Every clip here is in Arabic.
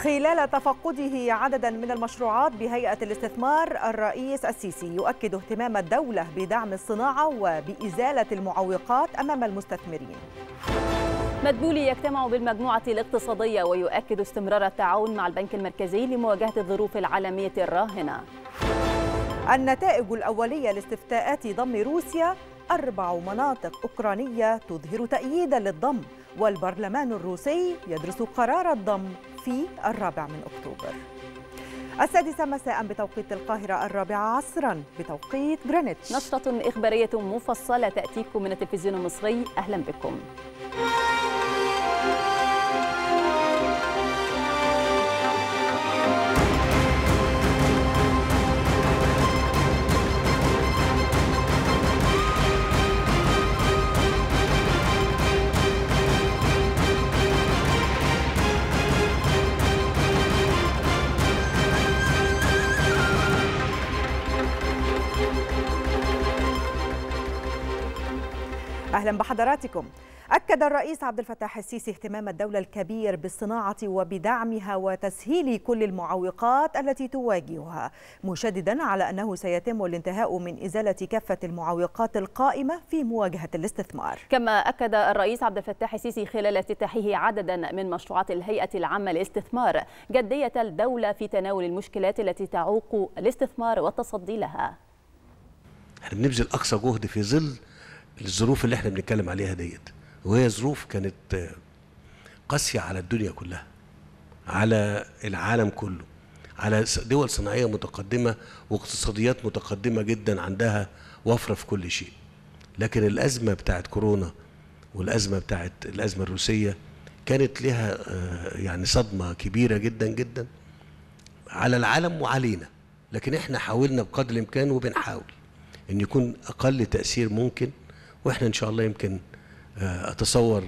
خلال تفقده عددا من المشروعات بهيئة الاستثمار، الرئيس السيسي يؤكد اهتمام الدولة بدعم الصناعة وبإزالة المعوقات أمام المستثمرين. مدبولي يجتمع بالمجموعة الاقتصادية ويؤكد استمرار التعاون مع البنك المركزي لمواجهة الظروف العالمية الراهنة. النتائج الأولية لاستفتاءات ضم روسيا، 4 مناطق أوكرانية تظهر تأييدا للضم، والبرلمان الروسي يدرس قرار الضم في 4 أكتوبر. 6 مساء بتوقيت القاهرة، 4 عصرا بتوقيت غرينتش. نشرة إخبارية مفصلة تأتيكم من التلفزيون المصري، أهلا بكم. أهلا بحضراتكم. أكد الرئيس عبد الفتاح السيسي اهتمام الدولة الكبير بالصناعة وبدعمها وتسهيل كل المعوقات التي تواجهها، مشددا على أنه سيتم الانتهاء من إزالة كافة المعوقات القائمة في مواجهة الاستثمار. كما أكد الرئيس عبد الفتاح السيسي خلال افتتاحه عددا من مشروعات الهيئة العامة للاستثمار جدية الدولة في تناول المشكلات التي تعوق الاستثمار والتصدي لها. احنا بنبذل أقصى جهد في ظل الظروف اللي احنا بنتكلم عليها ديت، وهي ظروف كانت قاسية على الدنيا كلها، على العالم كله، على دول صناعية متقدمة واقتصاديات متقدمة جدا عندها وفرة في كل شيء. لكن الأزمة بتاعت كورونا والأزمة بتاعت الأزمة الروسية كانت لها يعني صدمة كبيرة جدا جدا على العالم وعلينا. لكن احنا حاولنا بقدر الإمكان وبنحاول ان يكون أقل تأثير ممكن، واحنا ان شاء الله يمكن اتصور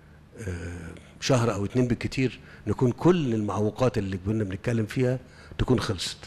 شهر او 2 بالكتير نكون كل المعوقات اللي كنا بنتكلم فيها تكون خلصت.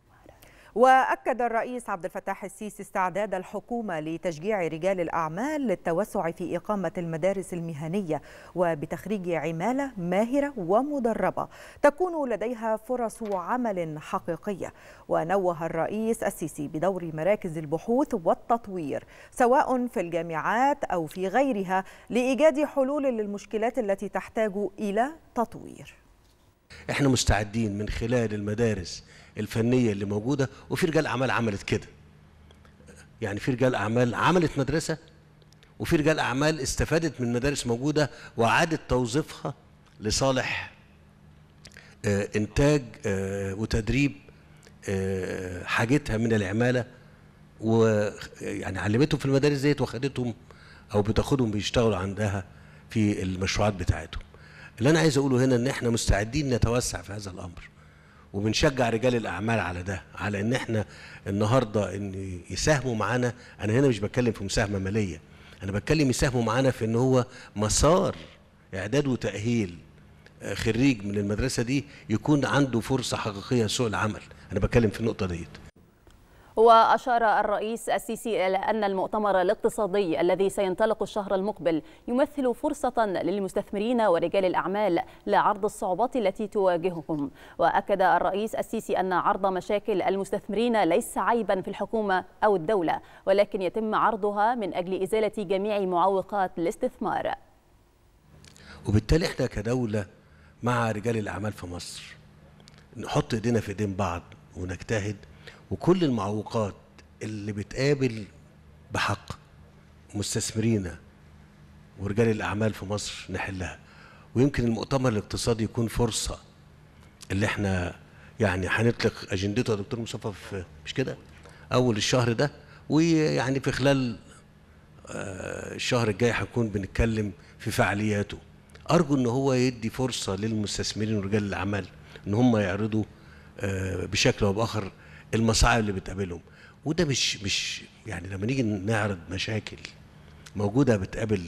وأكد الرئيس عبد الفتاح السيسي استعداد الحكومة لتشجيع رجال الأعمال للتوسع في إقامة المدارس المهنية وبتخريج عمالة ماهرة ومدربة تكون لديها فرص عمل حقيقية. ونوه الرئيس السيسي بدور مراكز البحوث والتطوير سواء في الجامعات أو في غيرها لإيجاد حلول للمشكلات التي تحتاج إلى تطوير. احنا مستعدين من خلال المدارس الفنية اللي موجودة، وفي رجال أعمال عملت كده، يعني في رجال أعمال عملت مدرسة، وفي رجال أعمال استفادت من مدارس موجودة وعادت توظيفها لصالح إنتاج وتدريب حاجتها من العمالة، ويعني علمتهم في المدارس ديت وخدتهم أو بتاخدهم بيشتغلوا عندها في المشروعات بتاعتهم. اللي أنا عايز أقوله هنا إن إحنا مستعدين نتوسع في هذا الأمر، وبنشجع رجال الأعمال على ده، على إن إحنا النهاردة إن يساهموا معانا. أنا هنا مش بتكلم في مساهمة مالية، أنا بتكلم يساهموا معانا في إن هو مسار إعداد وتأهيل خريج من المدرسة دي يكون عنده فرصة حقيقية سوق العمل. أنا بتكلم في النقطة ديت. وأشار الرئيس السيسي إلى أن المؤتمر الاقتصادي الذي سينطلق الشهر المقبل يمثل فرصة للمستثمرين ورجال الأعمال لعرض الصعوبات التي تواجههم. وأكد الرئيس السيسي أن عرض مشاكل المستثمرين ليس عيبا في الحكومة أو الدولة، ولكن يتم عرضها من أجل إزالة جميع معوقات الاستثمار. وبالتالي احنا كدولة مع رجال الأعمال في مصر نحط ايدينا في ايدين بعض ونجتهد، وكل المعوقات اللي بتقابل بحق مستثمرين ورجال الأعمال في مصر نحلها. ويمكن المؤتمر الاقتصادي يكون فرصة اللي احنا يعني هنطلق أجندته يا دكتور مصطفى في مش كده أول الشهر ده، ويعني في خلال الشهر الجاي هنكون بنتكلم في فعالياته. أرجو إن هو يدي فرصة للمستثمرين ورجال الأعمال إن هم يعرضوا بشكل أو بآخر المصاعب اللي بتقابلهم. وده مش يعني لما نيجي نعرض مشاكل موجودة بتقابل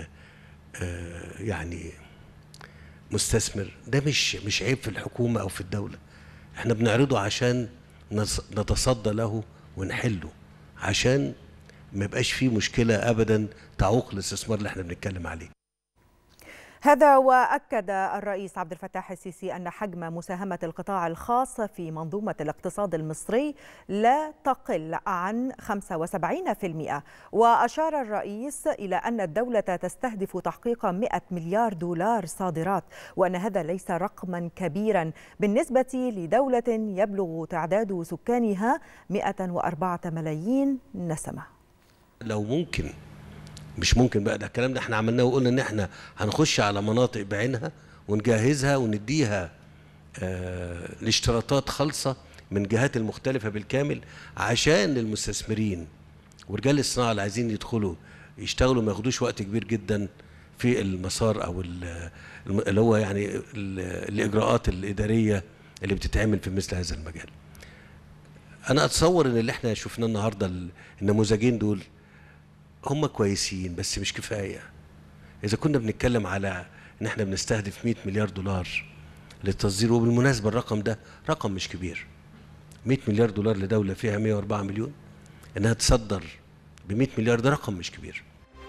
يعني مستثمر، ده مش عيب في الحكومة أو في الدولة. احنا بنعرضه عشان نتصدى له ونحله، عشان ما يبقاش فيه مشكلة أبدا تعوق الاستثمار اللي احنا بنتكلم عليه. هذا وأكد الرئيس عبد الفتاح السيسي أن حجم مساهمة القطاع الخاص في منظومة الاقتصاد المصري لا تقل عن 75%. وأشار الرئيس إلى أن الدولة تستهدف تحقيق 100 مليار دولار صادرات، وأن هذا ليس رقما كبيرا بالنسبة لدولة يبلغ تعداد سكانها 104 ملايين نسمة. لو ممكن، مش ممكن بقى، ده الكلام ده احنا عملناه وقلنا ان احنا هنخش على مناطق بعينها ونجهزها ونديها الاشتراطات خالصة من جهات المختلفة بالكامل، عشان المستثمرين ورجال الصناعة اللي عايزين يدخلوا يشتغلوا ما ياخدوش وقت كبير جدا في المسار او اللي هو يعني الاجراءات الادارية اللي بتتعمل في مثل هذا المجال. انا اتصور ان اللي احنا شفناه النهارده النموذجين دول هم كويسين بس مش كفاية. إذا كنا بنتكلم على إن إحنا بنستهدف 100 مليار دولار للتصدير، وبالمناسبة الرقم ده رقم مش كبير. 100 مليار دولار لدولة فيها 104 مليون، إنها تصدر ب 100 مليار، ده رقم مش كبير.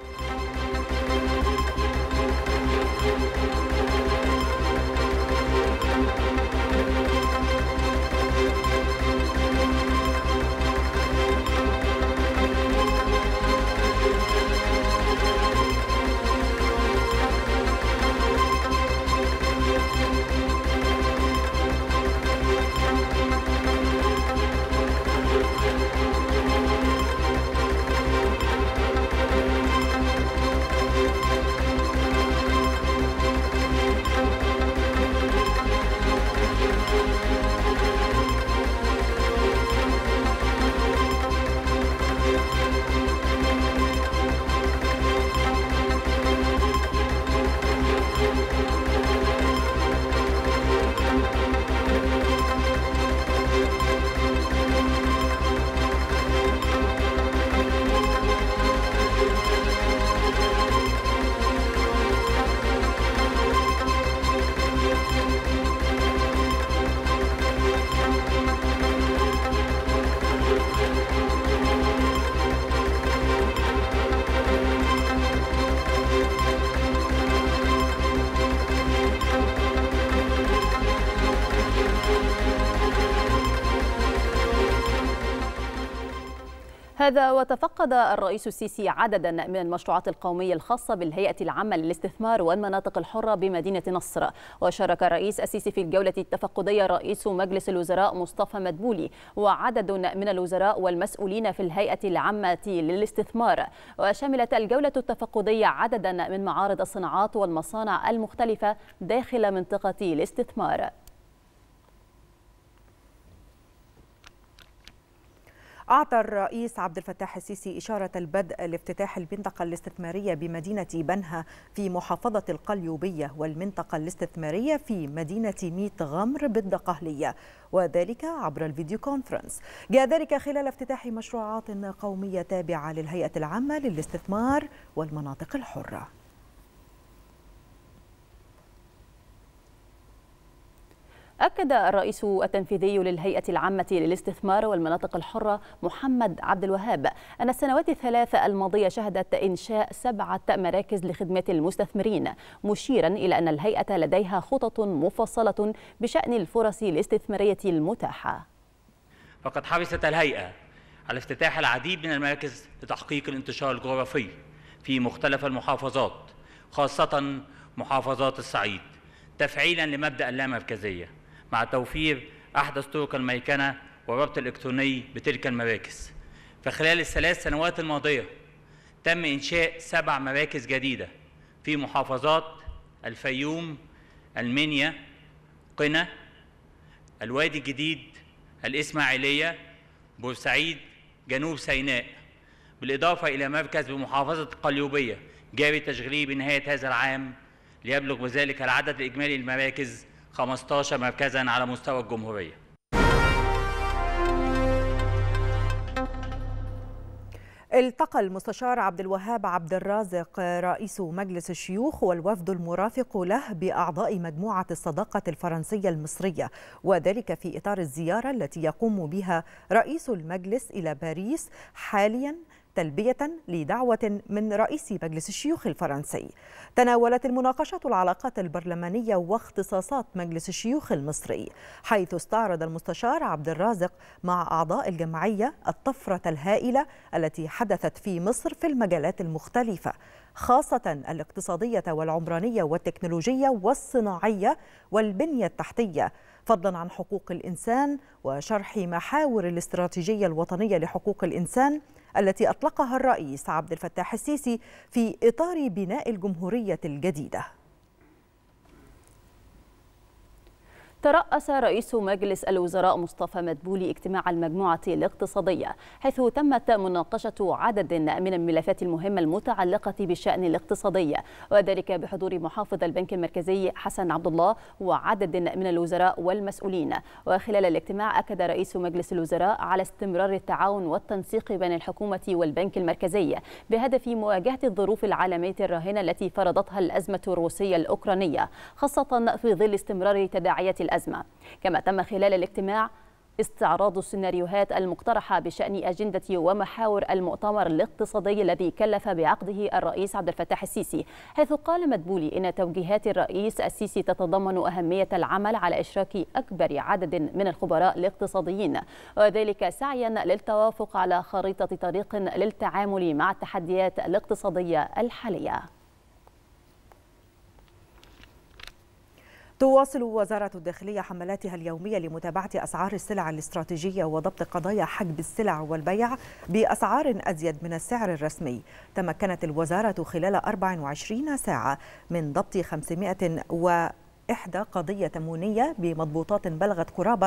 هذا وتفقد الرئيس السيسي عددا من المشروعات القومية الخاصة بالهيئة العامة للاستثمار والمناطق الحرة بمدينة نصر. وشارك الرئيس السيسي في الجولة التفقدية رئيس مجلس الوزراء مصطفى مدبولي وعدد من الوزراء والمسؤولين في الهيئة العامة للاستثمار. وشملت الجولة التفقدية عددا من معارض الصناعات والمصانع المختلفة داخل منطقة الاستثمار. أعطى الرئيس عبد الفتاح السيسي إشارة البدء لافتتاح المنطقة الاستثمارية بمدينة بنها في محافظة القليوبية والمنطقة الاستثمارية في مدينة ميت غمر بالدقهلية، وذلك عبر الفيديو كونفرنس. جاء ذلك خلال افتتاح مشروعات قومية تابعة للهيئة العامة للاستثمار والمناطق الحرة. أكد الرئيس التنفيذي للهيئة العامة للاستثمار والمناطق الحرة محمد عبد الوهاب أن السنوات الثلاث الماضية شهدت إنشاء 7 مراكز لخدمة المستثمرين، مشيرا إلى أن الهيئة لديها خطط مفصلة بشأن الفرص الاستثمارية المتاحة. فقد حرصت الهيئة على افتتاح العديد من المراكز لتحقيق الانتشار الجغرافي في مختلف المحافظات، خاصة محافظات الصعيد، تفعيلا لمبدأ اللامركزية، مع توفير أحدث طرق الميكنة والربط الإلكتروني بتلك المراكز. فخلال الثلاث سنوات الماضية تم إنشاء 7 مراكز جديدة في محافظات الفيوم، المنيا، قنا، الوادي الجديد، الإسماعيلية، بورسعيد، جنوب سيناء، بالإضافة إلى مركز بمحافظة القليوبية جاري تشغيله بنهاية هذا العام، ليبلغ بذلك العدد الإجمالي للمراكز 15 مركزاً على مستوى الجمهورية. التقى المستشار عبد الوهاب عبد الرازق رئيس مجلس الشيوخ والوفد المرافق له بأعضاء مجموعة الصداقة الفرنسية المصرية، وذلك في إطار الزيارة التي يقوم بها رئيس المجلس إلى باريس حالياً تلبية لدعوة من رئيس مجلس الشيوخ الفرنسي. تناولت المناقشة العلاقات البرلمانية واختصاصات مجلس الشيوخ المصري، حيث استعرض المستشار عبد الرازق مع أعضاء الجمعية الطفرة الهائلة التي حدثت في مصر في المجالات المختلفة، خاصة الاقتصادية والعمرانية والتكنولوجية والصناعية والبنية التحتية، فضلا عن حقوق الإنسان وشرح محاور الاستراتيجية الوطنية لحقوق الإنسان التي أطلقها الرئيس عبد الفتاح السيسي في إطار بناء الجمهورية الجديدة. ترأس رئيس مجلس الوزراء مصطفى مدبولي اجتماع المجموعة الاقتصادية، حيث تمت مناقشة عدد من الملفات المهمة المتعلقة بالشأن الاقتصادي، وذلك بحضور محافظ البنك المركزي حسن عبد الله وعدد من الوزراء والمسؤولين. وخلال الاجتماع أكد رئيس مجلس الوزراء على استمرار التعاون والتنسيق بين الحكومة والبنك المركزي بهدف مواجهة الظروف العالمية الراهنة التي فرضتها الأزمة الروسية الأوكرانية، خاصة في ظل استمرار تداعيات الأزمة. كما تم خلال الاجتماع استعراض السيناريوهات المقترحة بشأن أجندة ومحاور المؤتمر الاقتصادي الذي كلف بعقده الرئيس عبد الفتاح السيسي، حيث قال مدبولي إن توجيهات الرئيس السيسي تتضمن أهمية العمل على إشراك أكبر عدد من الخبراء الاقتصاديين، وذلك سعيا للتوافق على خريطة طريق للتعامل مع التحديات الاقتصادية الحالية. تواصل وزارة الداخلية حملاتها اليومية لمتابعة أسعار السلع الاستراتيجية وضبط قضايا حجب السلع والبيع بأسعار أزيد من السعر الرسمي. تمكنت الوزارة خلال 24 ساعة من ضبط 501 قضية تموينية بمضبوطات بلغت قرابة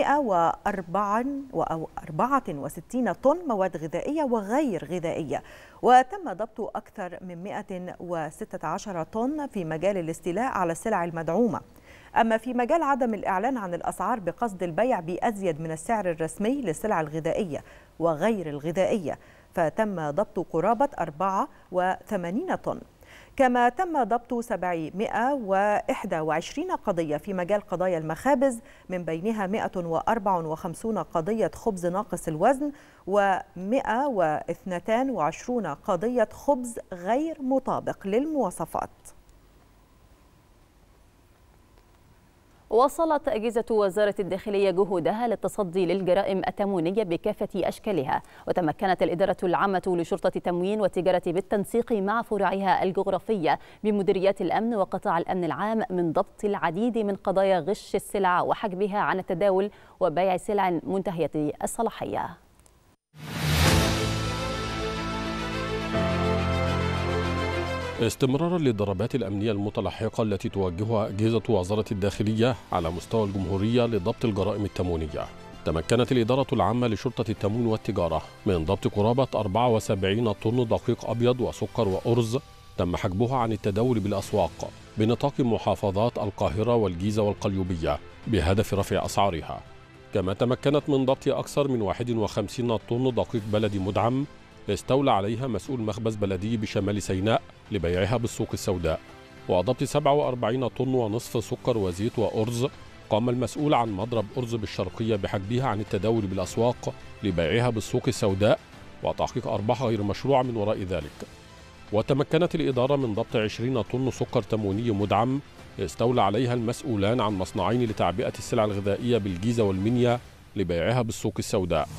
164 طن مواد غذائية وغير غذائية، وتم ضبط أكثر من 116 طن في مجال الاستيلاء على السلع المدعومة. أما في مجال عدم الإعلان عن الأسعار بقصد البيع بأزيد من السعر الرسمي للسلع الغذائية وغير الغذائية، فتم ضبط قرابة 84 طن. كما تم ضبط 721 قضية في مجال قضايا المخابز، من بينها 154 قضية خبز ناقص الوزن و122 قضية خبز غير مطابق للمواصفات. واصلت أجهزة وزارة الداخلية جهودها للتصدي للجرائم التموينية بكافة أشكالها، وتمكنت الإدارة العامة لشرطة التموين والتجارة بالتنسيق مع فروعها الجغرافية بمديريات الأمن وقطاع الأمن العام من ضبط العديد من قضايا غش السلع وحجبها عن التداول وبيع سلع منتهية الصلاحية. استمرارا للضربات الأمنية المتلاحقة التي توجهها أجهزة وزارة الداخلية على مستوى الجمهورية لضبط الجرائم التموينية، تمكنت الإدارة العامة لشرطة التموين والتجارة من ضبط قرابة 74 طن دقيق أبيض وسكر وأرز تم حجبها عن التداول بالأسواق بنطاق محافظات القاهرة والجيزة والقليوبية بهدف رفع أسعارها. كما تمكنت من ضبط أكثر من 51 طن دقيق بلدي مدعم استولى عليها مسؤول مخبز بلدي بشمال سيناء لبيعها بالسوق السوداء، وضبط 47 طن ونصف سكر وزيت وأرز قام المسؤول عن مضرب أرز بالشرقية بحجبها عن التداول بالأسواق لبيعها بالسوق السوداء وتحقيق أرباح غير مشروعة من وراء ذلك. وتمكنت الإدارة من ضبط 20 طن سكر تمويني مدعم استولى عليها المسؤولان عن مصنعين لتعبئة السلع الغذائية بالجيزة والمنيا لبيعها بالسوق السوداء.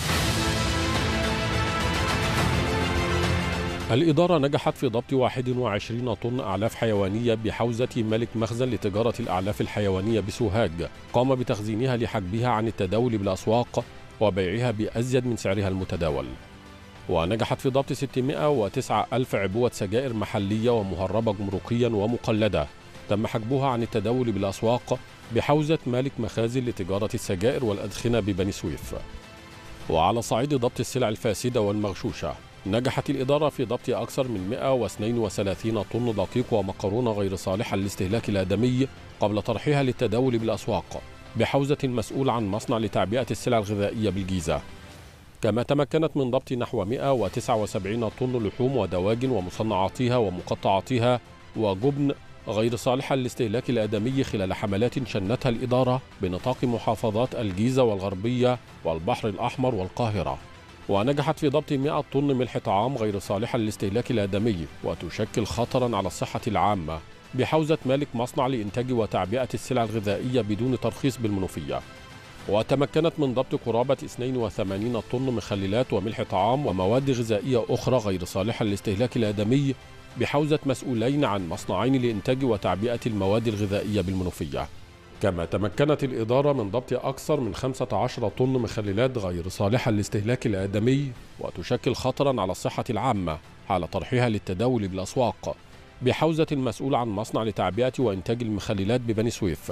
الإدارة نجحت في ضبط 21 طن أعلاف حيوانية بحوزة ملك مخزن لتجارة الأعلاف الحيوانية بسوهاج قام بتخزينها لحجبها عن التداول بالأسواق وبيعها بأزيد من سعرها المتداول. ونجحت في ضبط 609 ألف عبوة سجائر محلية ومهربة جمركيا ومقلدة تم حجبها عن التداول بالأسواق بحوزة مالك مخازن لتجارة السجائر والأدخنة ببني سويف. وعلى صعيد ضبط السلع الفاسدة والمغشوشة، نجحت الإدارة في ضبط أكثر من 132 طن دقيق ومكرونة غير صالحة للاستهلاك الآدمي قبل طرحها للتداول بالأسواق بحوزة المسؤول عن مصنع لتعبئة السلع الغذائية بالجيزة. كما تمكنت من ضبط نحو 179 طن لحوم ودواجن ومصنعاتها ومقطعاتها وجبن غير صالحة للاستهلاك الآدمي خلال حملات شنتها الإدارة بنطاق محافظات الجيزة والغربية والبحر الأحمر والقاهرة. ونجحت في ضبط 100 طن ملح طعام غير صالحة للاستهلاك الآدمي وتشكل خطرا على الصحة العامة بحوزة مالك مصنع لإنتاج وتعبئة السلع الغذائية بدون ترخيص بالمنوفية. وتمكنت من ضبط قرابة 82 طن مخللات وملح طعام ومواد غذائية أخرى غير صالحة للاستهلاك الآدمي بحوزة مسؤولين عن مصنعين لإنتاج وتعبئة المواد الغذائية بالمنوفية. كما تمكنت الإدارة من ضبط أكثر من 15 طن مخللات غير صالحة للاستهلاك الآدمي وتشكل خطرا على الصحة العامة حال طرحها للتداول بالأسواق بحوزة المسؤول عن مصنع لتعبئة وإنتاج المخللات ببني سويف.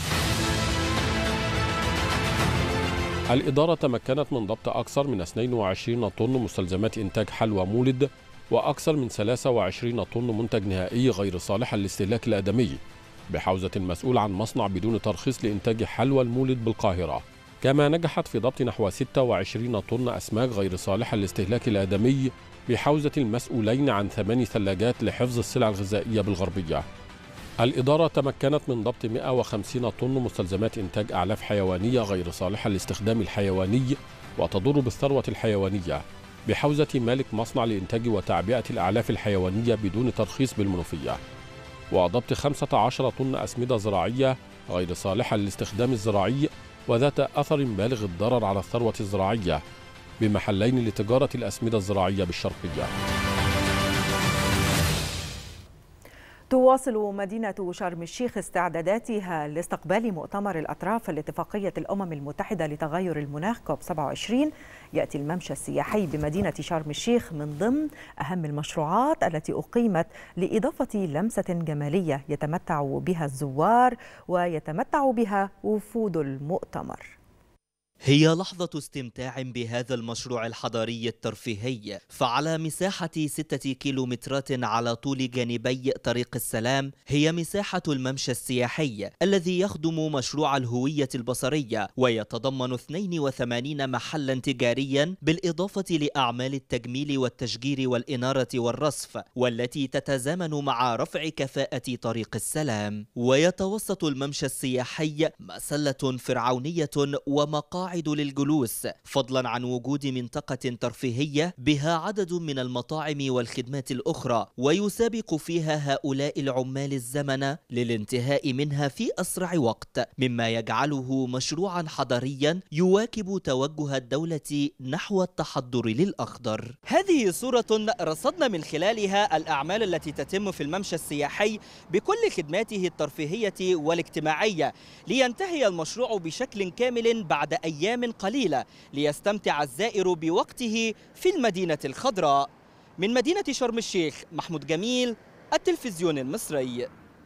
الإدارة تمكنت من ضبط أكثر من 22 طن مستلزمات إنتاج حلوى مولد وأكثر من 23 طن منتج نهائي غير صالح للاستهلاك الآدمي بحوزة المسؤول عن مصنع بدون ترخيص لإنتاج حلوى المولد بالقاهرة. كما نجحت في ضبط نحو 26 طن أسماك غير صالحة للاستهلاك الآدمي بحوزة المسؤولين عن 8 ثلاجات لحفظ السلع الغذائية بالغربية. الإدارة تمكنت من ضبط 150 طن مستلزمات إنتاج أعلاف حيوانية غير صالحة للاستخدام الحيواني وتضر بالثروة الحيوانية بحوزة مالك مصنع لإنتاج وتعبئة الأعلاف الحيوانية بدون ترخيص بالمنوفية. وضبط 15 طن أسمدة زراعية غير صالحة للاستخدام الزراعي وذات أثر بالغ الضرر على الثروة الزراعية بمحلين لتجارة الأسمدة الزراعية بالشرقية. تواصل مدينة شرم الشيخ استعداداتها لاستقبال مؤتمر الأطراف لاتفاقية الأمم المتحدة لتغير المناخ كوب 27. يأتي الممشى السياحي بمدينة شرم الشيخ من ضمن أهم المشروعات التي أقيمت لإضافة لمسة جمالية يتمتع بها الزوار ويتمتع بها وفود المؤتمر. هي لحظة استمتاع بهذا المشروع الحضاري الترفيهي، فعلى مساحة 6 كيلومترات على طول جانبي طريق السلام هي مساحة الممشى السياحي الذي يخدم مشروع الهوية البصرية ويتضمن 82 محلا تجاريا بالإضافة لأعمال التجميل والتشجير والإنارة والرصف والتي تتزامن مع رفع كفاءة طريق السلام. ويتوسط الممشى السياحي مسلة فرعونية ومقاعد للجلوس، فضلا عن وجود منطقة ترفيهية بها عدد من المطاعم والخدمات الأخرى، ويسابق فيها هؤلاء العمال الزمن للانتهاء منها في أسرع وقت، مما يجعله مشروعا حضاريا يواكب توجه الدولة نحو التحضر للأخضر. هذه صورة رصدنا من خلالها الأعمال التي تتم في الممشى السياحي بكل خدماته الترفيهية والاجتماعية، لينتهي المشروع بشكل كامل بعد أيام قليلة ليستمتع الزائر بوقته في المدينة الخضراء. من مدينة شرم الشيخ، محمود جميل، التلفزيون المصري.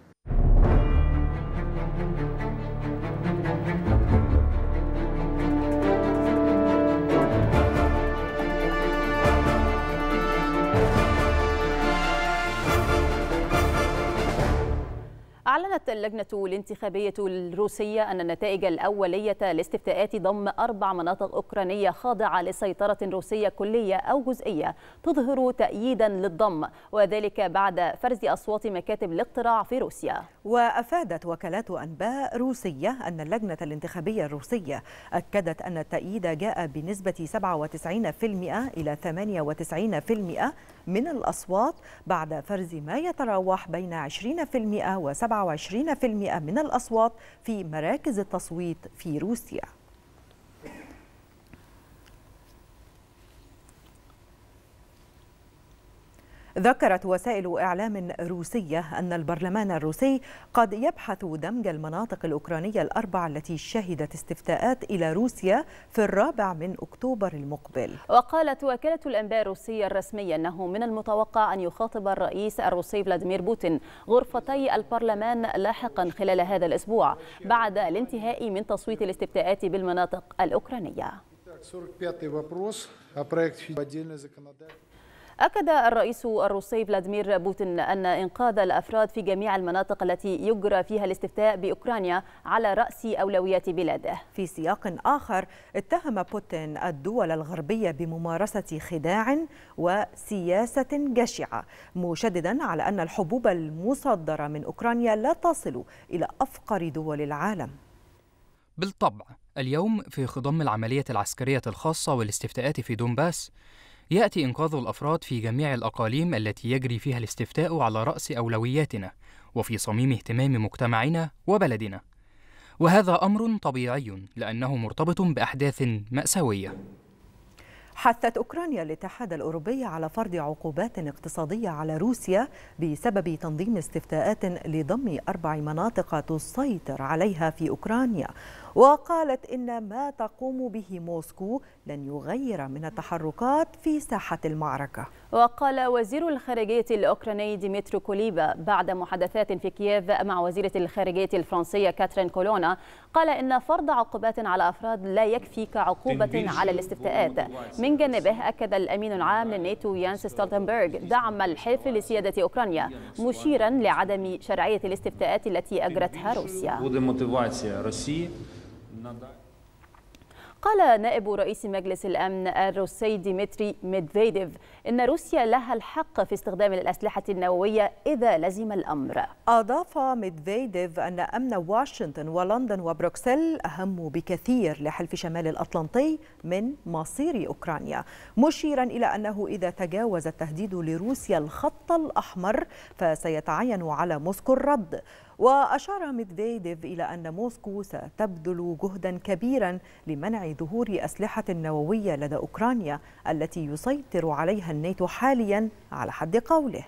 أعلنت اللجنة الانتخابية الروسية أن النتائج الأولية لاستفتاءات ضم 4 مناطق أوكرانية خاضعة لسيطرة روسية كلية أو جزئية تظهر تأييدا للضم، وذلك بعد فرز أصوات مكاتب الاقتراع في روسيا. وأفادت وكالات أنباء روسية أن اللجنة الانتخابية الروسية أكدت أن التأييد جاء بنسبة 97% إلى 98% من الأصوات بعد فرز ما يتراوح بين 20% و 27% من الأصوات في مراكز التصويت في روسيا. ذكرت وسائل إعلام روسية أن البرلمان الروسي قد يبحث دمج المناطق الأوكرانية ال4 التي شهدت استفتاءات إلى روسيا في 4 أكتوبر المقبل. وقالت وكالة الأنباء الروسية الرسمية أنه من المتوقع أن يخاطب الرئيس الروسي فلاديمير بوتين غرفتي البرلمان لاحقا خلال هذا الأسبوع بعد الانتهاء من تصويت الاستفتاءات بالمناطق الأوكرانية. أكد الرئيس الروسي فلاديمير بوتين أن إنقاذ الأفراد في جميع المناطق التي يجرى فيها الاستفتاء بأوكرانيا على رأس أولويات بلاده. في سياق آخر اتهم بوتين الدول الغربية بممارسة خداع وسياسة جشعة، مشددا على أن الحبوب المصدرة من أوكرانيا لا تصل إلى أفقر دول العالم. بالطبع اليوم في خضم العملية العسكرية الخاصة والاستفتاءات في دونباس يأتي إنقاذ الأفراد في جميع الأقاليم التي يجري فيها الاستفتاء على رأس أولوياتنا وفي صميم اهتمام مجتمعنا وبلدنا، وهذا أمر طبيعي لأنه مرتبط بأحداث مأساوية. حثت أوكرانيا الاتحاد الأوروبي على فرض عقوبات اقتصادية على روسيا بسبب تنظيم استفتاءات لضم 4 مناطق تسيطر عليها في أوكرانيا، وقالت إن ما تقوم به موسكو لن يغير من التحركات في ساحة المعركة. وقال وزير الخارجية الأوكراني ديمترو كوليبا بعد محادثات في كييف مع وزيرة الخارجية الفرنسية كاترين كولونا، قال إن فرض عقوبات على أفراد لا يكفي كعقوبة على الاستفتاءات. من جانبه أكد الأمين العام للناتو يانس ستولتنبرغ دعم الحلف لسيادة أوكرانيا، مشيرا لعدم شرعية الاستفتاءات التي أجرتها روسيا. قال نائب رئيس مجلس الأمن الروسي ديمتري ميدفيديف إن روسيا لها الحق في استخدام الأسلحة النووية إذا لزم الأمر. أضاف ميدفيديف أن أمن واشنطن ولندن وبروكسل أهم بكثير لحلف شمال الأطلنطي من مصير أوكرانيا، مشيرا إلى أنه إذا تجاوز التهديد لروسيا الخط الأحمر فسيتعين على موسكو الرد. وأشار ميدفيديف إلى أن موسكو ستبذل جهدا كبيرا لمنع ظهور أسلحة نووية لدى أوكرانيا التي يسيطر عليها الناتو حاليا على حد قوله.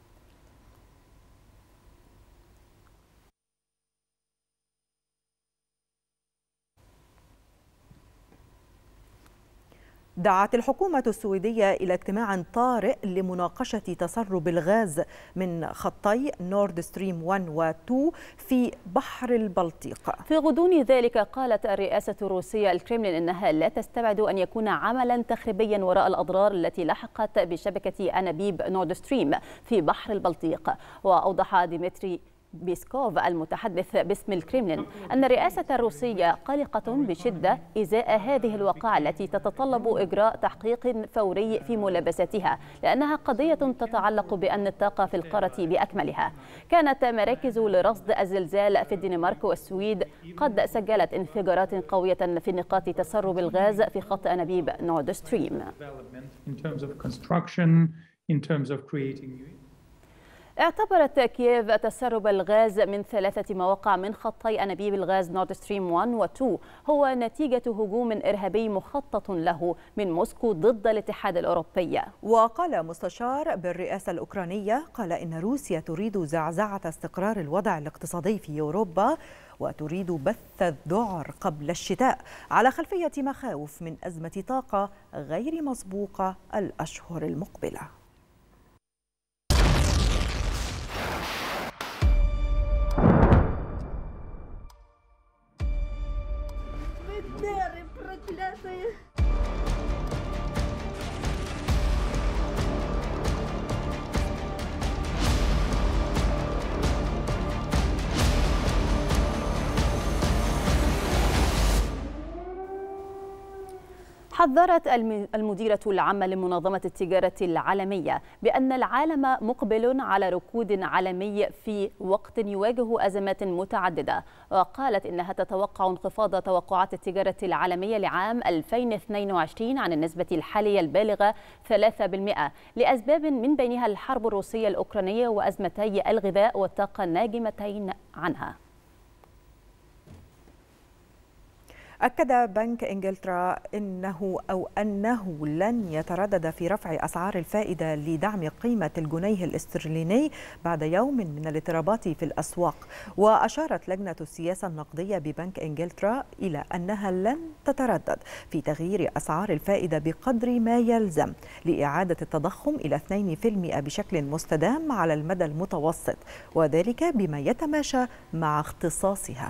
دعت الحكومة السويدية إلى اجتماع طارئ لمناقشة تسرب الغاز من خطي نورد ستريم 1 و 2 في بحر البلطيق. في غضون ذلك قالت الرئاسة الروسية الكرملين إنها لا تستبعد أن يكون عملا تخريبيا وراء الأضرار التي لحقت بشبكة أنابيب نورد ستريم في بحر البلطيق. وأوضح ديمتري بيسكوف المتحدث باسم الكرملين أن الرئاسة الروسية قلقة بشدة إزاء هذه الوقائع التي تتطلب إجراء تحقيق فوري في ملابساتها، لأنها قضية تتعلق بأمن الطاقة في القارة بأكملها. كانت مراكز لرصد الزلزال في الدنمارك والسويد قد سجلت انفجارات قوية في نقاط تسرب الغاز في خط أنابيب نورد ستريم. اعتبرت كييف تسرب الغاز من 3 مواقع من خطي أنابيب الغاز نورد ستريم 1 و 2 هو نتيجة هجوم إرهابي مخطط له من موسكو ضد الاتحاد الأوروبي. وقال مستشار بالرئاسة الأوكرانية قال إن روسيا تريد زعزعة استقرار الوضع الاقتصادي في أوروبا وتريد بث الذعر قبل الشتاء على خلفية مخاوف من أزمة طاقة غير مسبوقة الأشهر المقبلة. حذرت المديرة العامة لمنظمة التجارة العالمية بأن العالم مقبل على ركود عالمي في وقت يواجه أزمات متعددة، وقالت إنها تتوقع انخفاض توقعات التجارة العالمية لعام 2022 عن النسبة الحالية البالغة 3% لأسباب من بينها الحرب الروسية الأوكرانية وأزمتي الغذاء والطاقة الناجمتين عنها. أكد بنك إنجلترا أنه لن يتردد في رفع أسعار الفائدة لدعم قيمة الجنيه الاسترليني بعد يوم من الاضطرابات في الأسواق. وأشارت لجنة السياسة النقدية ببنك إنجلترا إلى أنها لن تتردد في تغيير أسعار الفائدة بقدر ما يلزم لإعادة التضخم إلى 2% بشكل مستدام على المدى المتوسط، وذلك بما يتماشى مع اختصاصها.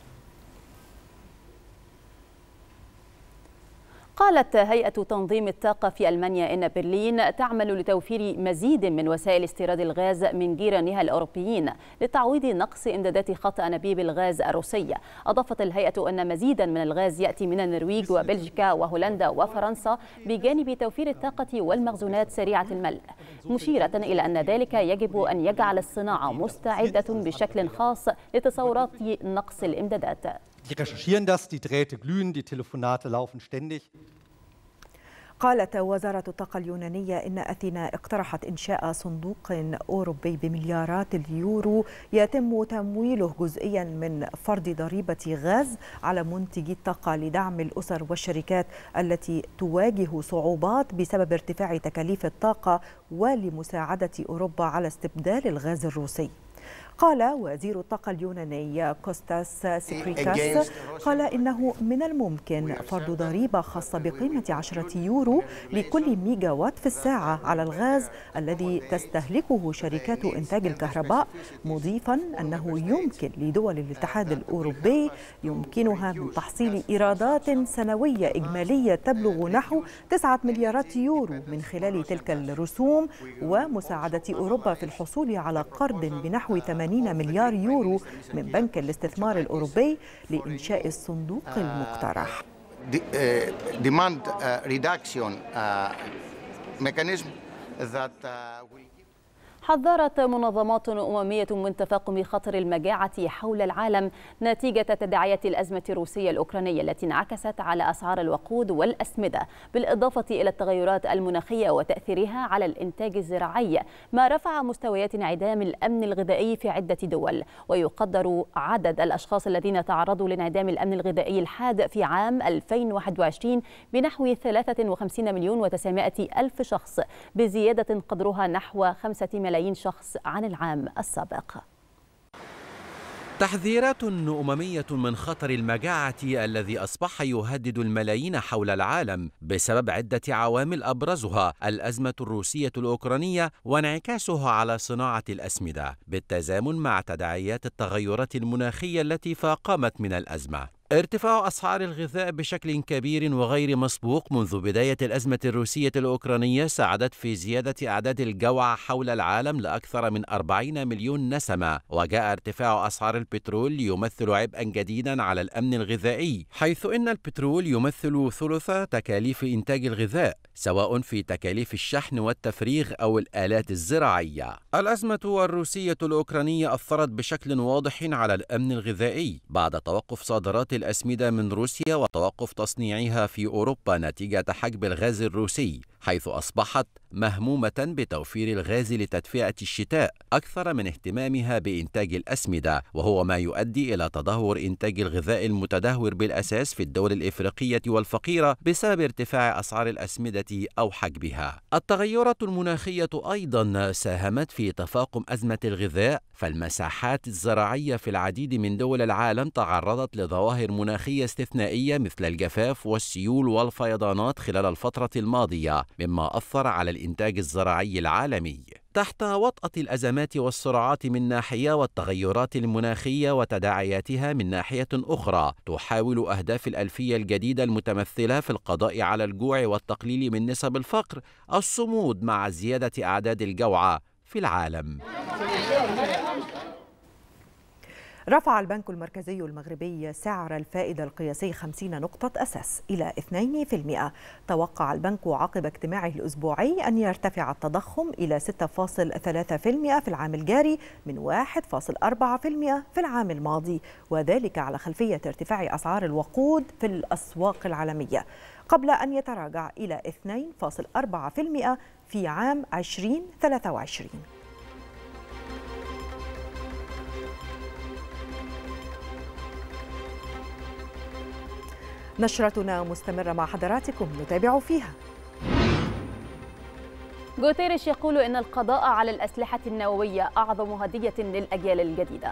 قالت هيئة تنظيم الطاقة في ألمانيا إن برلين تعمل لتوفير مزيد من وسائل استيراد الغاز من جيرانها الأوروبيين لتعويض نقص إمدادات خط أنابيب الغاز الروسية. أضافت الهيئة أن مزيدا من الغاز يأتي من النرويج وبلجيكا وهولندا وفرنسا بجانب توفير الطاقة والمخزونات سريعة الملء، مشيرة إلى أن ذلك يجب أن يجعل الصناعة مستعدة بشكل خاص لتصورات نقص الإمدادات. Die recherchieren das, die Drähte glühen, die Telefonate laufen ständig. قالت وزارة الطاقة اليونانية إن أثينا اقترحت إنشاء صندوق أوروبي بمليارات اليورو يتم تمويله جزئيا من فرض ضريبة غاز على منتجي الطاقة لدعم الأسر والشركات التي تواجه صعوبات بسبب ارتفاع تكاليف الطاقة ولمساعدة أوروبا على استبدال الغاز الروسي. قال وزير الطاقة اليوناني كوستاس سيكريكاس قال إنه من الممكن فرض ضريبة خاصة بقيمة 10 يورو لكل ميجا وات في الساعة على الغاز الذي تستهلكه شركات إنتاج الكهرباء، مضيفا أنه يمكن لدول الاتحاد الأوروبي يمكنها من تحصيل إيرادات سنوية إجمالية تبلغ نحو 9 مليارات يورو من خلال تلك الرسوم، ومساعدة أوروبا في الحصول على قرض بنحو 80 مليار يورو من بنك الاستثمار الأوروبي لإنشاء الصندوق المقترح. Demand reduction mechanism that حذرت منظمات أممية من تفاقم خطر المجاعة حول العالم نتيجة تداعيات الأزمة الروسية الأوكرانية التي انعكست على أسعار الوقود والأسمدة، بالإضافة إلى التغيرات المناخية وتأثيرها على الإنتاج الزراعي، ما رفع مستويات انعدام الأمن الغذائي في عدة دول. ويقدر عدد الأشخاص الذين تعرضوا لانعدام الأمن الغذائي الحاد في عام 2021 بنحو 53 مليون و900 ألف شخص، بزيادة قدرها نحو 5 ملايين شخص عن العام السابق. تحذيرات أممية من خطر المجاعة الذي أصبح يهدد الملايين حول العالم بسبب عدة عوامل أبرزها الأزمة الروسية الأوكرانية وانعكاسها على صناعة الأسمدة، بالتزامن مع تداعيات التغيرات المناخية التي فاقمت من الأزمة. ارتفاع أسعار الغذاء بشكل كبير وغير مسبوق منذ بداية الأزمة الروسية الأوكرانية ساعدت في زيادة أعداد الجوع حول العالم لأكثر من 40 مليون نسمة، وجاء ارتفاع أسعار البترول ليمثل عبئا جديدا على الأمن الغذائي، حيث إن البترول يمثل ثلث تكاليف إنتاج الغذاء سواء في تكاليف الشحن والتفريغ أو الآلات الزراعية. الأزمة الروسية الأوكرانية أثرت بشكل واضح على الأمن الغذائي بعد توقف صادرات الأسمدة من روسيا وتوقف تصنيعها في أوروبا نتيجة حجب الغاز الروسي، حيث أصبحت مهمومة بتوفير الغاز لتدفئة الشتاء أكثر من اهتمامها بإنتاج الأسمدة، وهو ما يؤدي إلى تدهور إنتاج الغذاء المتدهور بالأساس في الدول الإفريقية والفقيرة بسبب ارتفاع أسعار الأسمدة أو حجبها. التغيرات المناخية أيضا ساهمت في تفاقم أزمة الغذاء، فالمساحات الزراعية في العديد من دول العالم تعرضت لظواهر مناخية استثنائية مثل الجفاف والسيول والفيضانات خلال الفترة الماضية، مما أثر على الإنتاج الزراعي العالمي. تحت وطأة الأزمات والصراعات من ناحية والتغيرات المناخية وتداعياتها من ناحية أخرى، تحاول أهداف الألفية الجديدة المتمثلة في القضاء على الجوع والتقليل من نسب الفقر الصمود مع زيادة أعداد الجوعى في العالم. رفع البنك المركزي المغربي سعر الفائدة القياسي 50 نقطة أساس إلى 2%. توقع البنك عقب اجتماعه الأسبوعي أن يرتفع التضخم إلى 6.3% في العام الجاري من 1.4% في العام الماضي، وذلك على خلفية ارتفاع أسعار الوقود في الأسواق العالمية، قبل أن يتراجع إلى 2.4% في عام 2023. نشرتنا مستمرة مع حضراتكم، نتابع فيها. غوتيريش يقول إن القضاء على الأسلحة النووية أعظم هدية للأجيال الجديدة.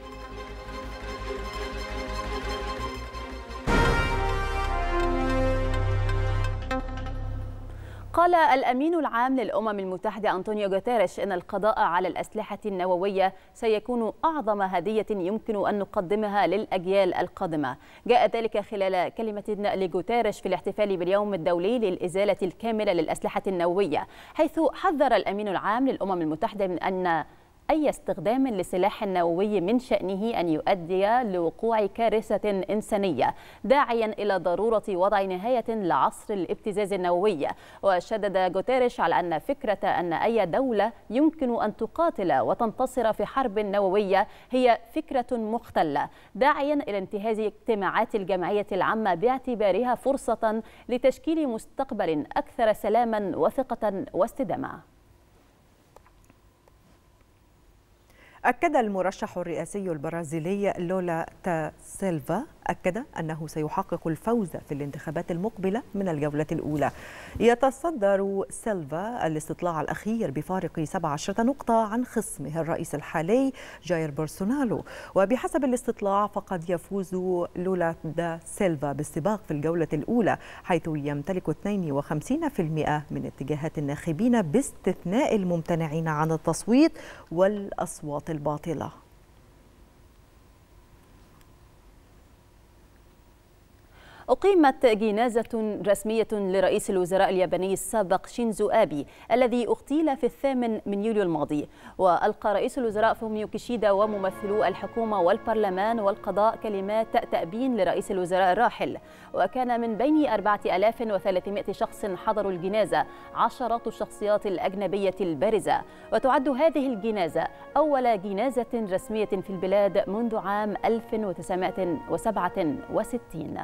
قال الأمين العام للأمم المتحدة أنطونيو غوتيريش إن القضاء على الأسلحة النووية سيكون أعظم هدية يمكن أن نقدمها للأجيال القادمة. جاء ذلك خلال كلمة لغوتيريش في الاحتفال باليوم الدولي للإزالة الكاملة للأسلحة النووية، حيث حذر الأمين العام للأمم المتحدة من أن أي استخدام لسلاح نووي من شأنه أن يؤدي لوقوع كارثة إنسانية، داعيا إلى ضرورة وضع نهاية لعصر الابتزاز النووي. وشدد غوتيريش على أن فكرة أن أي دولة يمكن أن تقاتل وتنتصر في حرب نووية هي فكرة مختلة، داعيا إلى انتهاز اجتماعات الجمعية العامة باعتبارها فرصة لتشكيل مستقبل أكثر سلاما وثقة واستدامة. أكد المرشح الرئاسي البرازيلي لولا دا سيلفا أنه سيحقق الفوز في الانتخابات المقبلة من الجولة الأولى. يتصدر سيلفا الاستطلاع الأخير بفارق 17 نقطة عن خصمه الرئيس الحالي جاير بولسونارو، وبحسب الاستطلاع فقد يفوز لولا دا سيلفا بالسباق في الجولة الأولى، حيث يمتلك 52% من اتجاهات الناخبين باستثناء الممتنعين عن التصويت والأصوات الباطلة. أقيمت جنازة رسمية لرئيس الوزراء الياباني السابق شينزو آبي الذي اغتيل في 8 يوليو الماضي. وألقى رئيس الوزراء فوميو كيشيدا وممثلو الحكومة والبرلمان والقضاء كلمات تأبين لرئيس الوزراء الراحل. وكان من بين 4300 شخص حضروا الجنازة عشرات الشخصيات الأجنبية البارزة. وتعد هذه الجنازة أول جنازة رسمية في البلاد منذ عام 1967.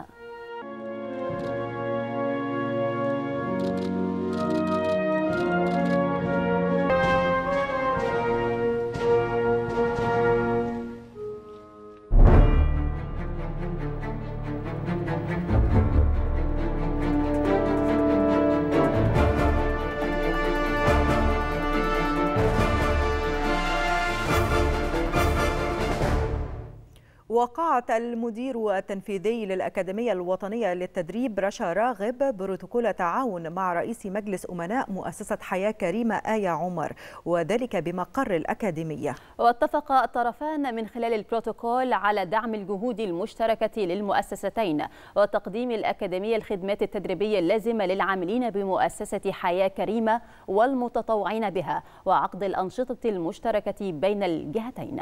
وقعت المدير التنفيذي للأكاديمية الوطنية للتدريب رشا راغب بروتوكول تعاون مع رئيس مجلس أمناء مؤسسة حياة كريمة آية عمر، وذلك بمقر الأكاديمية. واتفق الطرفان من خلال البروتوكول على دعم الجهود المشتركة للمؤسستين وتقديم الأكاديمية الخدمات التدريبية اللازمة للعاملين بمؤسسة حياة كريمة والمتطوعين بها، وعقد الأنشطة المشتركة بين الجهتين.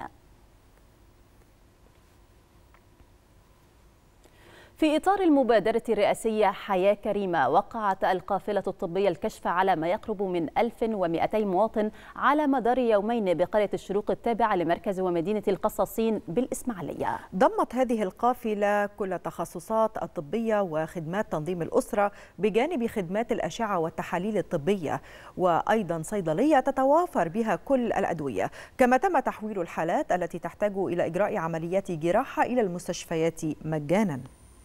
في إطار المبادرة الرئاسية حياة كريمة، وقعت القافلة الطبية الكشف على ما يقرب من 1200 مواطن على مدار يومين بقرية الشروق التابعة لمركز ومدينة القصاصين بالإسماعيلية. ضمت هذه القافلة كل التخصصات الطبية وخدمات تنظيم الأسرة بجانب خدمات الأشعة والتحاليل الطبية، وأيضا صيدلية تتوافر بها كل الأدوية، كما تم تحويل الحالات التي تحتاج إلى إجراء عمليات جراحة إلى المستشفيات مجانا.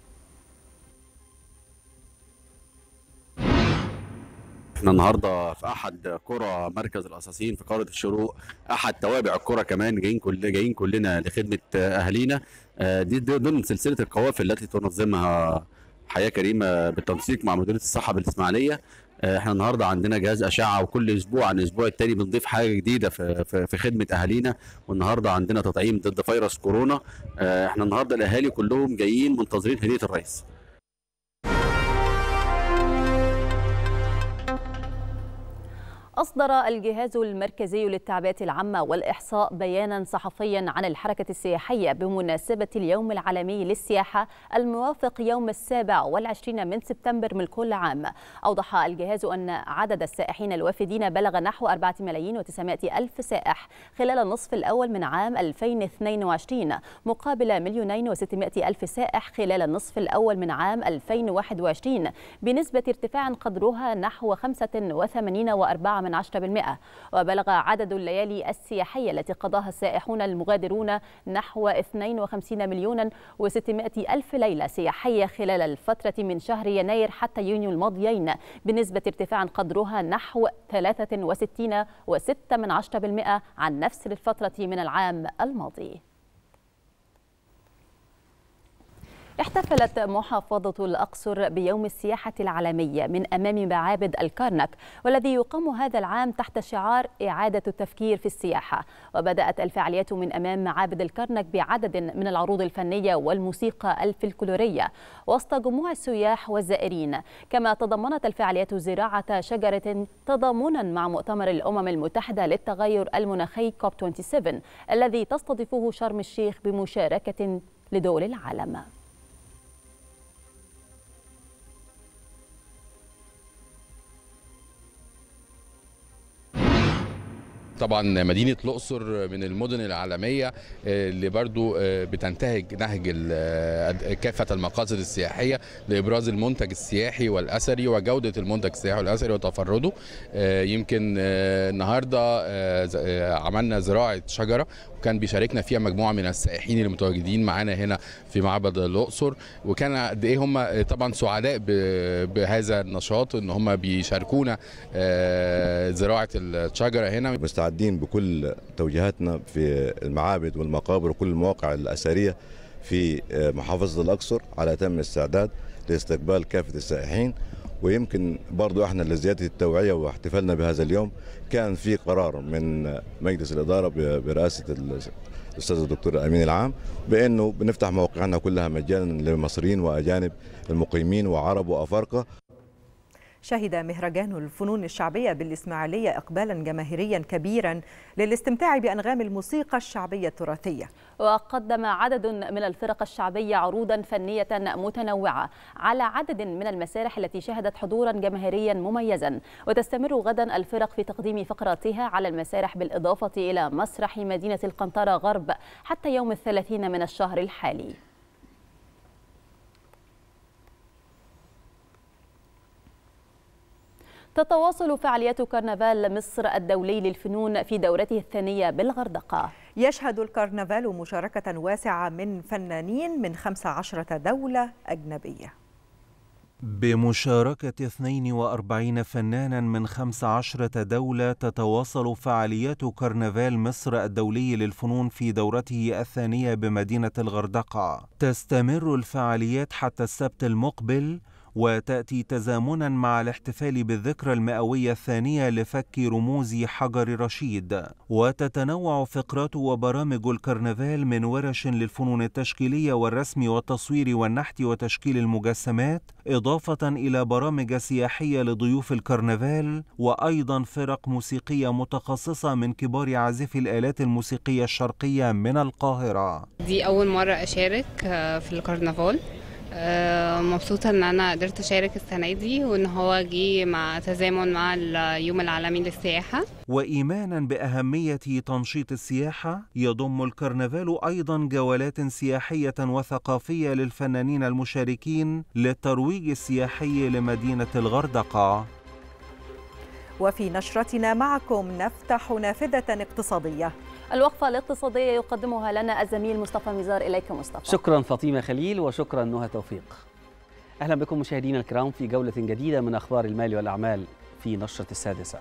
احنا النهارده في احد قرى مركز القصاصين في قريه الشروق، احد توابع القرى كمان، جايين كلنا لخدمه اهالينا. دي ضمن سلسله القوافل التي تنظمها حياه كريمه بالتنسيق مع مديريه الصحه بالاسماعيليه. احنا النهارده عندنا جهاز اشعه، وكل اسبوع عن الاسبوع التاني بنضيف حاجه جديده في خدمه اهالينا. والنهارده عندنا تطعيم ضد فيروس كورونا. احنا النهارده الاهالي كلهم جايين منتظرين هديه الرئيس. أصدر الجهاز المركزي للتعبئة العامة والإحصاء بيانا صحفيا عن الحركة السياحية بمناسبة اليوم العالمي للسياحة الموافق يوم 27 من سبتمبر من كل عام. أوضح الجهاز أن عدد السائحين الوافدين بلغ نحو 4,900,000 سائح خلال النصف الأول من عام 2022 مقابل 2,600,000 سائح خلال النصف الأول من عام 2021 بنسبة ارتفاع قدرها نحو 85.4%. وبلغ عدد الليالي السياحية التي قضاها السائحون المغادرون نحو 52,600,000 ليلة سياحية خلال الفترة من شهر يناير حتى يونيو الماضيين بنسبة ارتفاع قدرها نحو 63.6% عن نفس الفترة من العام الماضي. احتفلت محافظة الأقصر بيوم السياحة العالمية من أمام معابد الكرنك، والذي يقام هذا العام تحت شعار إعادة التفكير في السياحة. وبدأت الفعاليات من أمام معابد الكرنك بعدد من العروض الفنية والموسيقى الفلكلورية وسط جموع السياح والزائرين. كما تضمنت الفعاليات زراعة شجرة تضامنا مع مؤتمر الأمم المتحدة للتغير المناخي كوب 27 الذي تستضيفه شرم الشيخ بمشاركة لدول العالم. طبعا مدينة الأقصر من المدن العالمية اللي برضو بتنتهج نهج كافة المقاصد السياحية لإبراز المنتج السياحي والأثري وجودة المنتج السياحي والأثري وتفرده. يمكن النهاردة عملنا زراعة شجرة وكان بيشاركنا فيها مجموعة من السائحين اللي متواجدين معانا هنا في معبد الأقصر، وكان قد إيه هم طبعا سعداء بهذا النشاط إن هم بيشاركونا زراعة الشجرة هنا. مستعدين بكل توجيهاتنا في المعابد والمقابر وكل المواقع الأثرية في محافظة الأقصر على أتم استعداد لاستقبال كافة السائحين. ويمكن برضو احنا لزيادة التوعية واحتفالنا بهذا اليوم كان في قرار من مجلس الإدارة برئاسة الأستاذ الدكتور أمين العام بأنه بنفتح مواقعنا كلها مجانا للمصريين وأجانب المقيمين وعرب وأفارقة. شهد مهرجان الفنون الشعبية بالإسماعيلية إقبالا جماهيريا كبيرا للاستمتاع بأنغام الموسيقى الشعبية التراثية. وقدم عدد من الفرق الشعبية عروضا فنية متنوعة على عدد من المسارح التي شهدت حضورا جماهيريا مميزا. وتستمر غدا الفرق في تقديم فقراتها على المسارح بالإضافة إلى مسرح مدينة القنطرة غرب حتى يوم 30 من الشهر الحالي. تتواصل فعاليات كرنفال مصر الدولي للفنون في دورته الثانية بالغردقة. يشهد الكرنفال مشاركة واسعة من فنانين من 15 دولة أجنبية. بمشاركة 42 فنانا من 15 دولة تتواصل فعاليات كرنفال مصر الدولي للفنون في دورته الثانية بمدينة الغردقة. تستمر الفعاليات حتى السبت المقبل، وتأتي تزامنا مع الاحتفال بالذكرى المئوية الثانية لفك رموز حجر رشيد. وتتنوع فقرات وبرامج الكرنفال من ورش للفنون التشكيلية والرسم والتصوير والنحت وتشكيل المجسمات، إضافة إلى برامج سياحية لضيوف الكرنفال، وأيضا فرق موسيقية متخصصة من كبار عازفي الآلات الموسيقية الشرقية من القاهرة. دي أول مرة أشارك في الكرنفال، مبسوطة ان انا قدرت اشارك السنة دي وان هو جه مع تزامن مع اليوم العالمي للسياحة. وإيمانا بأهمية تنشيط السياحة، يضم الكرنفال أيضا جولات سياحية وثقافية للفنانين المشاركين للترويج السياحي لمدينة الغردقة. وفي نشرتنا معكم نفتح نافذة اقتصادية. الوقفة الاقتصادية يقدمها لنا الزميل مصطفى ميزار. إليك مصطفى. شكرا فاطمة خليل وشكرا نهى توفيق. أهلا بكم مشاهدينا الكرام في جولة جديدة من أخبار المال والأعمال في نشرة السادسة.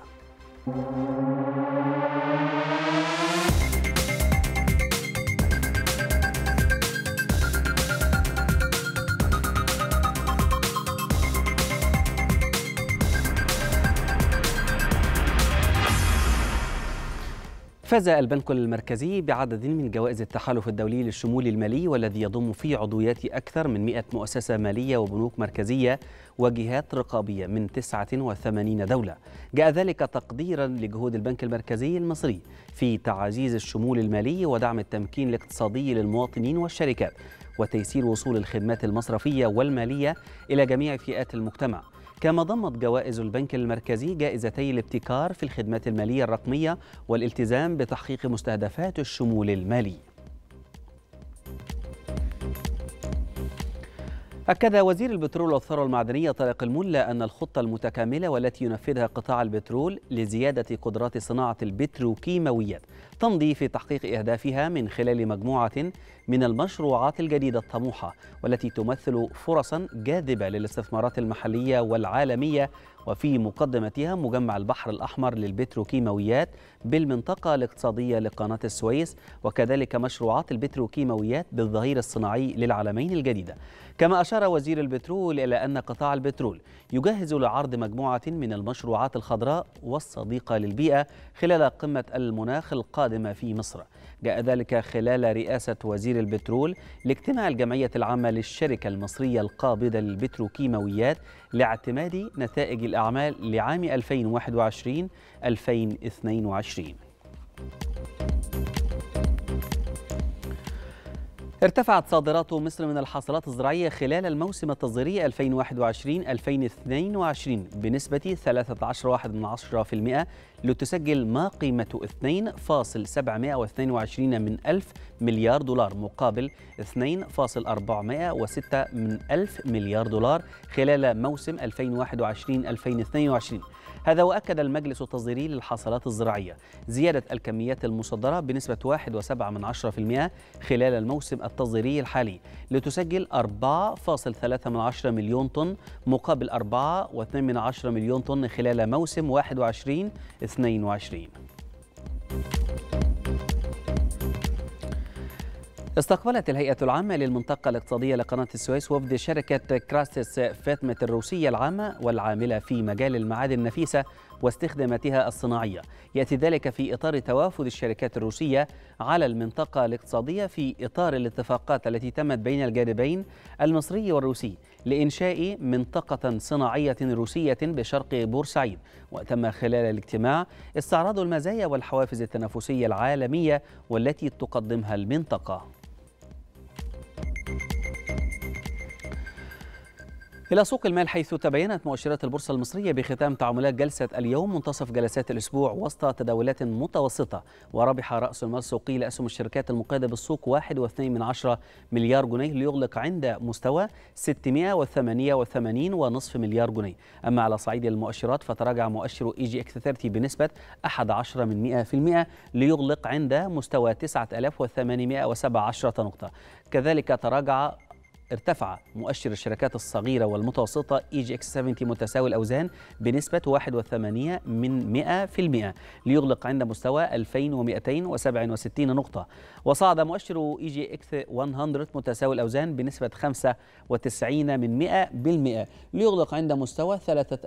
فاز البنك المركزي بعدد من جوائز التحالف الدولي للشمول المالي، والذي يضم في عضوياته أكثر من 100 مؤسسة مالية وبنوك مركزية وجهات رقابية من 89 دولة. جاء ذلك تقديرا لجهود البنك المركزي المصري في تعزيز الشمول المالي ودعم التمكين الاقتصادي للمواطنين والشركات، وتيسير وصول الخدمات المصرفية والمالية إلى جميع فئات المجتمع. كما ضمت جوائز البنك المركزي جائزتي الابتكار في الخدمات المالية الرقمية والالتزام بتحقيق مستهدفات الشمول المالي. أكد وزير البترول والثروة المعدنية طارق الملا أن الخطة المتكاملة والتي ينفذها قطاع البترول لزيادة قدرات صناعة البتروكيماويات تمضي في تحقيق أهدافها من خلال مجموعة من المشروعات الجديدة الطموحة والتي تمثل فرصا جاذبة للاستثمارات المحلية والعالمية، وفي مقدمتها مجمع البحر الأحمر للبتروكيماويات بالمنطقة الاقتصادية لقناة السويس، وكذلك مشروعات البتروكيماويات بالظهير الصناعي للعلمين الجديدة. كما أشار وزير البترول إلى أن قطاع البترول يجهز لعرض مجموعة من المشروعات الخضراء والصديقة للبيئة خلال قمة المناخ القادمة في مصر. جاء ذلك خلال رئاسة وزير البترول لاجتماع الجمعية العامة للشركة المصرية القابضة للبتروكيماويات لاعتماد نتائج الأعمال لعام 2021-2022. ارتفعت صادرات مصر من الحاصلات الزراعية خلال الموسم التصديري 2021-2022 بنسبة 13.1% لتسجل ما قيمته 2.722 مليار دولار مقابل 2.406 مليار دولار خلال موسم 2021-2022. هذا وأكد المجلس التصديري للحاصلات الزراعية زيادة الكميات المصدرة بنسبة 1.7% خلال الموسم التصديري الحالي لتسجل 4.3 مليون طن مقابل 4.2 مليون طن خلال موسم 21-22. استقبلت الهيئة العامة للمنطقة الاقتصادية لقناة السويس وفد شركة كراستس فاتمت الروسية العامة والعاملة في مجال المعادن النفيسة واستخداماتها الصناعية. يأتي ذلك في إطار توافد الشركات الروسية على المنطقة الاقتصادية في إطار الاتفاقات التي تمت بين الجانبين المصري والروسي لإنشاء منطقة صناعية روسية بشرق بورسعيد. وتم خلال الاجتماع استعراض المزايا والحوافز التنافسية العالمية والتي تقدمها المنطقة. إلى سوق المال، حيث تبينت مؤشرات البورصة المصرية بختام تعاملات جلسة اليوم منتصف جلسات الأسبوع وسط تداولات متوسطة، وربح رأس المال السوقي لأسهم الشركات المقيدة بالسوق 1.2 مليار جنيه ليغلق عند مستوى 688.5 مليار جنيه. أما على صعيد المؤشرات فتراجع مؤشر EGX 30 بنسبة 0.11% ليغلق عند مستوى 9817 نقطة. كذلك ارتفع مؤشر الشركات الصغيرة والمتوسطة EGX 70 متساوي الأوزان بنسبة 1.8% ليغلق عند مستوى 2267 نقطة. وصعد مؤشر EGX 100 متساوي الأوزان بنسبة 95% ليغلق عند مستوى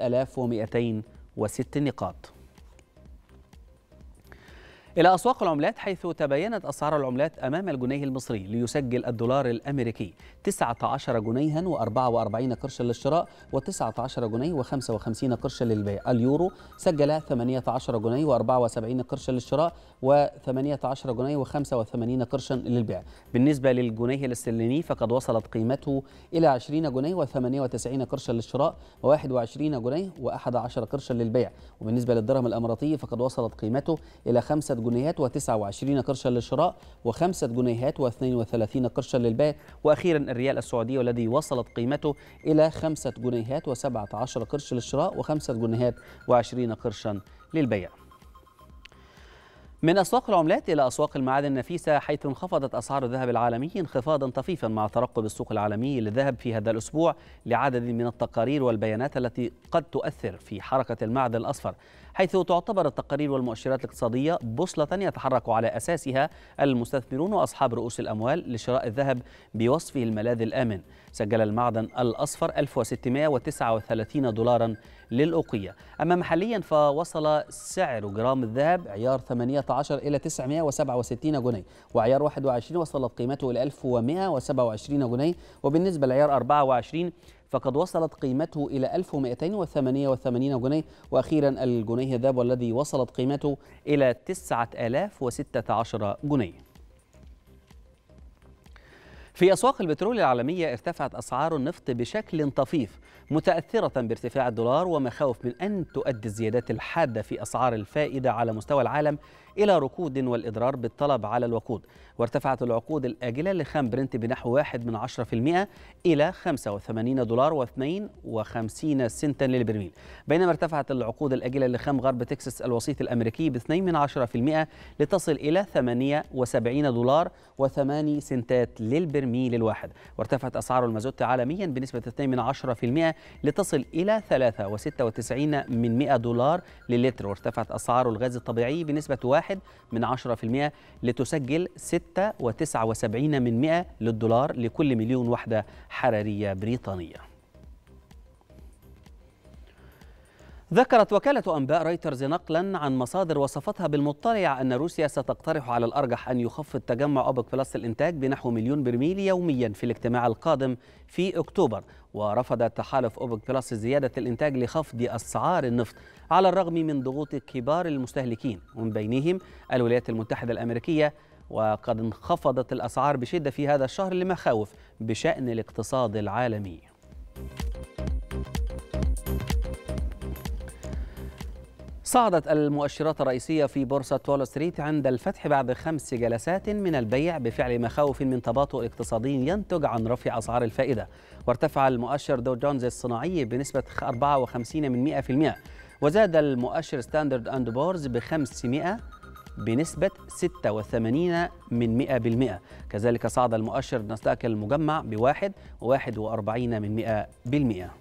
3206 نقاط. إلى أسواق العملات، حيث تباينت أسعار العملات أمام الجنيه المصري ليسجل الدولار الأمريكي 19 جنيها و44 قرشا للشراء و19 جنيه و55 قرشا للبيع. اليورو سجل 18 جنيه و74 قرشا للشراء و18 جنيه و85 قرشا للبيع. بالنسبة للجنيه الاسترليني فقد وصلت قيمته إلى 20 جنيه و98 قرشا للشراء و21 جنيه و11 قرشا للبيع. وبالنسبة للدرهم الأماراتي فقد وصلت قيمته إلى 5 جنيهات و29 قرشا للشراء و5 جنيهات و32 قرشا للبيع. وأخيرا الريال السعودي والذي وصلت قيمته إلى 5 جنيهات و17 قرش للشراء و5 جنيهات و20 قرشا للبيع. من أسواق العملات إلى أسواق المعادن النفيسة، حيث انخفضت أسعار الذهب العالمي انخفاضا طفيفا مع ترقب السوق العالمي للذهب في هذا الأسبوع لعدد من التقارير والبيانات التي قد تؤثر في حركة المعدن الأصفر، حيث تعتبر التقارير والمؤشرات الاقتصادية بوصلة يتحرك على أساسها المستثمرون وأصحاب رؤوس الأموال لشراء الذهب بوصفه الملاذ الآمن. سجل المعدن الأصفر 1639 دولارا للأوقية. أما محليا فوصل سعر جرام الذهب عيار 18 إلى 967 جنيه، وعيار 21 وصلت قيمته إلى 1127 جنيه. وبالنسبة لعيار 24 فقد وصلت قيمته إلى 1288 جنيه. وأخيرا الجنيه الذهب والذي وصلت قيمته إلى 9016 جنيه. في أسواق البترول العالمية ارتفعت أسعار النفط بشكل طفيف متأثرة بارتفاع الدولار ومخاوف من أن تؤدي الزيادات الحادة في أسعار الفائدة على مستوى العالم إلى ركود والإضرار بالطلب على الوقود. وارتفعت العقود الآجلة لخام برنت بنحو 1% إلى $85.52 للبرميل، بينما ارتفعت العقود الآجلة لخام غرب تكساس الوسيط الأمريكي ب2% لتصل إلى $78.08 للبرميل الواحد. وارتفعت أسعار المازوت عالميا بنسبة 2% لتصل إلى $3.96 للتر. وارتفعت أسعار الغاز الطبيعي بنسبة 1% لتسجل $6.79 للدولار لكل مليون وحدة حرارية بريطانية. ذكرت وكالة أنباء رويترز نقلا عن مصادر وصفتها بالمطلع أن روسيا ستقترح على الأرجح أن يخفض تجمع أوبك بلس الإنتاج بنحو 1,000,000 برميل يوميا في الاجتماع القادم في أكتوبر. ورفض تحالف أوبك بلس زيادة الإنتاج لخفض أسعار النفط على الرغم من ضغوط كبار المستهلكين ومن بينهم الولايات المتحدة الأمريكية، وقد انخفضت الأسعار بشدة في هذا الشهر لمخاوف بشأن الاقتصاد العالمي. صعدت المؤشرات الرئيسية في بورصة وول ستريت عند الفتح بعد 5 جلسات من البيع بفعل مخاوف من تباطؤ اقتصادي ينتج عن رفع أسعار الفائدة. وارتفع المؤشر دو جونز الصناعي بنسبة 54%، وزاد المؤشر ستاندرد أند بورز ب500 بنسبة 86%. كذلك صعد المؤشر ناسداك المجمع ب41%.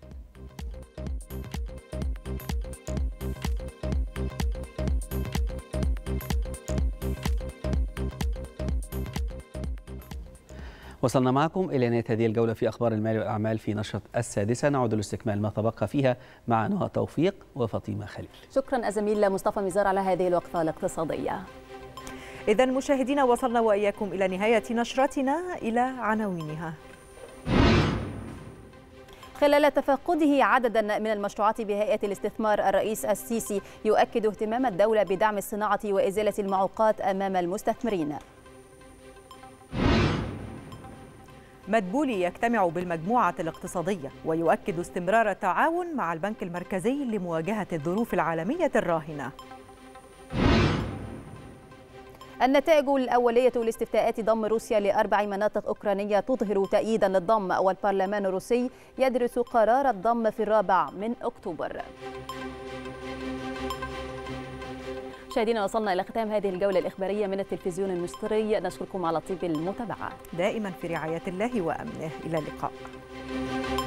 وصلنا معكم إلى نهاية هذه الجولة في أخبار المال والأعمال في نشرة السادسة. نعود لاستكمال ما تبقى فيها مع نهى توفيق وفاطمة خليل. شكرا الزميل مصطفى ميزار على هذه الوقفة الاقتصادية. إذا مشاهدينا وصلنا وإياكم إلى نهاية نشرتنا، إلى عناوينها. خلال تفقده عددا من المشروعات بهيئة الاستثمار، الرئيس السيسي يؤكد اهتمام الدولة بدعم الصناعة وإزالة المعوقات أمام المستثمرين. مدبولي يجتمع بالمجموعة الاقتصادية ويؤكد استمرار التعاون مع البنك المركزي لمواجهة الظروف العالمية الراهنة. النتائج الأولية لاستفتاءات ضم روسيا ل4 مناطق أوكرانية تظهر تأييدا للضم، والبرلمان الروسي يدرس قرار الضم في 4 أكتوبر. مشاهدينا، وصلنا إلى ختام هذه الجولة الإخبارية من التلفزيون المصري. نشكركم على طيب المتابعة. دائما في رعاية الله وأمنه. إلى اللقاء.